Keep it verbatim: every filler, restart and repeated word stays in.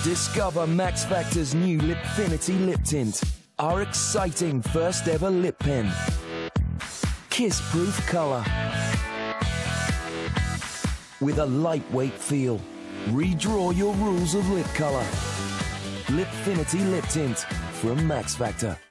Discover Max Factor's new Lipfinity lip tint, our exciting first ever lip pen. Kiss-proof colour with a lightweight feel. Redraw your rules of lip colour. Lipfinity lip tint from Max Factor.